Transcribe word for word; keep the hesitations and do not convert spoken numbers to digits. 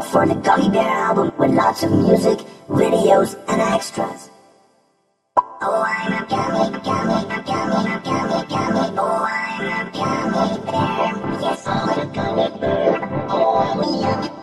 Look for the Gummy Bear album with lots of music, videos, and extras. Oh, I'm a gummy, gummy, a gummy, a gummy, gummy. Oh, I'm a gummy bear. Yes, I'm a gummy bear. Oh, I'm a